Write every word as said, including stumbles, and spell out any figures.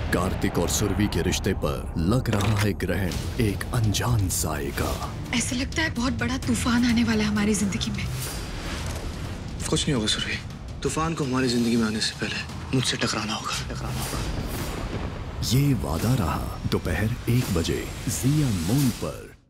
कार्तिक और सुरभि के रिश्ते पर लग रहा है ग्रहण, एक अनजान साए का। ऐसे लगता है बहुत बड़ा तूफान आने वाला है हमारी जिंदगी में। कुछ नहीं होगा सुरभि, तूफान को हमारी जिंदगी में आने से पहले मुझसे टकराना होगा टकराना होगा ये वादा रहा दोपहर एक बजे जी अनमोल पर।